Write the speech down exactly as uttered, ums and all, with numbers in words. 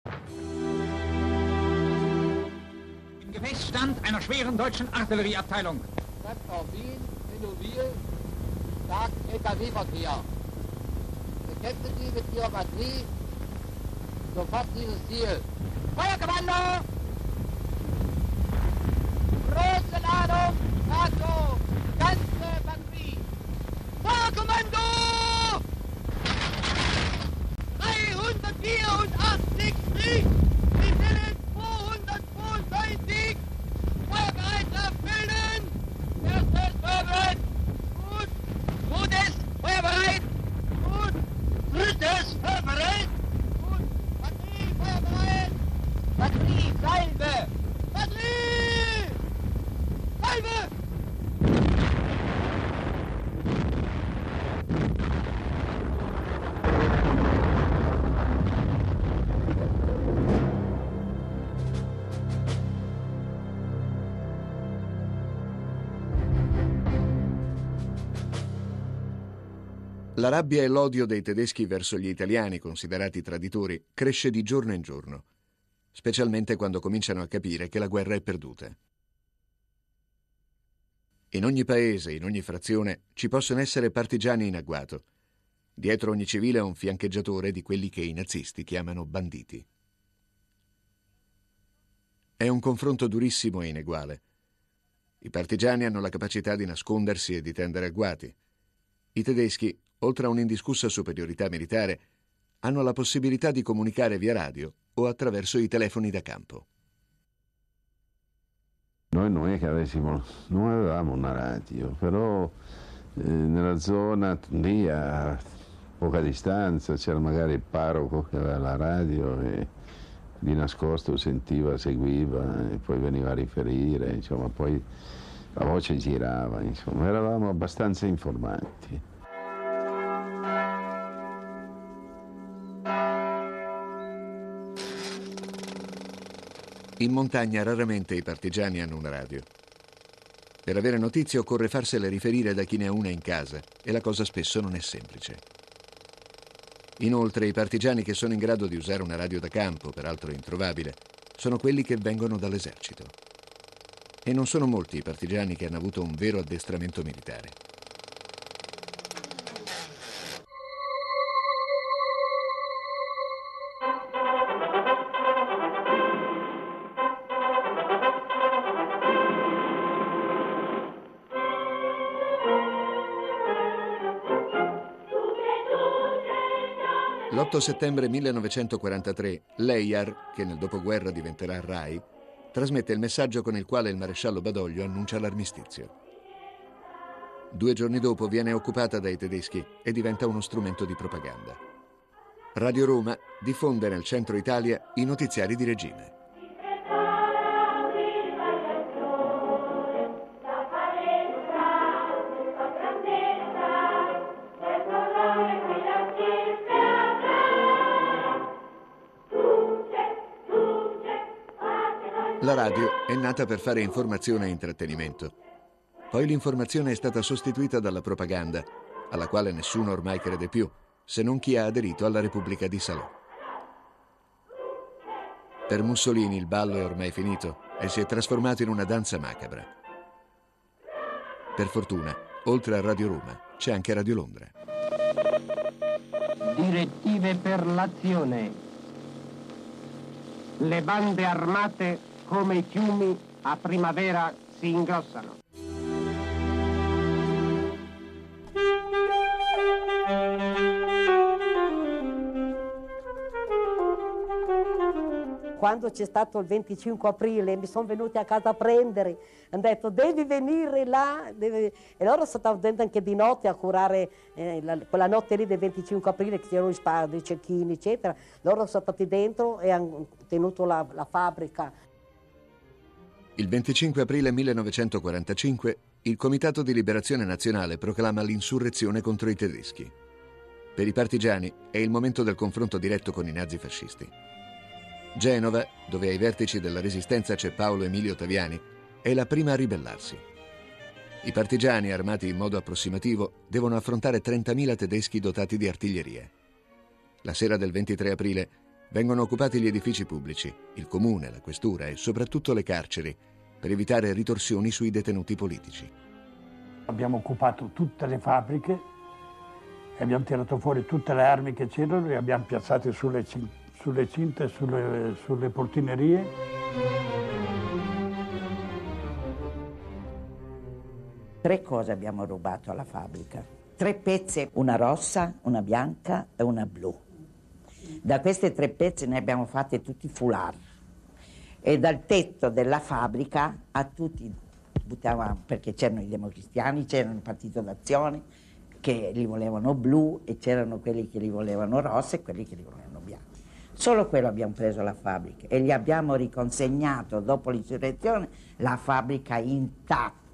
Im Gefechtsstand einer schweren deutschen Artillerieabteilung. Sektor Wien, Menowil, stark L K W-Verkehr. Bekämpfen Sie mit Ihrer Batterie sofort dieses Ziel. Feuerkommando! Große Ladung, NATO, ganze Batterie. Feuerkommando! dreihundertvierundachtzig Krieg, Sie sind zweihundertzweiunddreißig. Feuerbereitschaft bilden! Erstes Vorwärts! Gut! Zweites, feuerbereit! Gut! Drittes, feuerbereit! Gut! Batterie, feuerbereit! Batterie, Salve! Batterie! Salve! La rabbia e l'odio dei tedeschi verso gli italiani, considerati traditori, cresce di giorno in giorno, specialmente quando cominciano a capire che la guerra è perduta. In ogni paese, in ogni frazione, ci possono essere partigiani in agguato. Dietro ogni civile è un fiancheggiatore di quelli che i nazisti chiamano banditi. È un confronto durissimo e ineguale. I partigiani hanno la capacità di nascondersi e di tendere agguati. I tedeschi, oltre a un'indiscussa superiorità militare, hanno la possibilità di comunicare via radio o attraverso i telefoni da campo. Noi non è che avessimo, non avevamo una radio, però eh, nella zona lì a poca distanza c'era magari il parroco che aveva la radio e di nascosto sentiva, seguiva e poi veniva a riferire, insomma, poi la voce girava, insomma, eravamo abbastanza informanti. In montagna raramente i partigiani hanno una radio. Per avere notizie occorre farsele riferire da chi ne ha una in casa e la cosa spesso non è semplice. Inoltre i partigiani che sono in grado di usare una radio da campo, peraltro introvabile, sono quelli che vengono dall'esercito. E non sono molti i partigiani che hanno avuto un vero addestramento militare. L'otto settembre millenovecentoquarantatré, l'E I A R, che nel dopoguerra diventerà RAI, trasmette il messaggio con il quale il maresciallo Badoglio annuncia l'armistizio. Due giorni dopo viene occupata dai tedeschi e diventa uno strumento di propaganda. Radio Roma diffonde nel centro Italia i notiziari di regime. La radio è nata per fare informazione e intrattenimento. Poi l'informazione è stata sostituita dalla propaganda, alla quale nessuno ormai crede più, se non chi ha aderito alla Repubblica di Salò. Per Mussolini il ballo è ormai finito e si è trasformato in una danza macabra. Per fortuna, oltre a Radio Roma, c'è anche Radio Londra. Direttive per l'azione. Le bande armate come i fiumi a primavera si ingrossano. Quando c'è stato il venticinque aprile mi sono venuti a casa a prendere, hanno detto devi venire là, devi... e loro stavano dentro anche di notte a curare eh, la, quella notte lì del venticinque aprile che c'erano i spadi, i cecchini eccetera, loro sono stati dentro e hanno tenuto la, la fabbrica. Il venticinque aprile millenovecentoquarantacinque il Comitato di Liberazione Nazionale proclama l'insurrezione contro i tedeschi. Per i partigiani è il momento del confronto diretto con i nazifascisti. Genova, dove ai vertici della Resistenza c'è Paolo Emilio Taviani, è la prima a ribellarsi. I partigiani, armati in modo approssimativo, devono affrontare trentamila tedeschi dotati di artiglieria. La sera del ventitré aprile, Vengono occupati gli edifici pubblici, il comune, la questura e soprattutto le carceri, per evitare ritorsioni sui detenuti politici. Abbiamo occupato tutte le fabbriche, abbiamo tirato fuori tutte le armi che c'erano e abbiamo piazzate sulle, sulle cinte, sulle, sulle portinerie. Tre cose abbiamo rubato alla fabbrica. Tre pezze, una rossa, una bianca e una blu. Da queste tre pezze ne abbiamo fatte tutti foulard. E dal tetto della fabbrica a tutti buttavamo, perché c'erano i democristiani, c'erano il Partito d'Azione che li volevano blu e c'erano quelli che li volevano rossi e quelli che li volevano bianchi. Solo quello abbiamo preso la fabbrica e gli abbiamo riconsegnato dopo l'insurrezione la fabbrica intatta.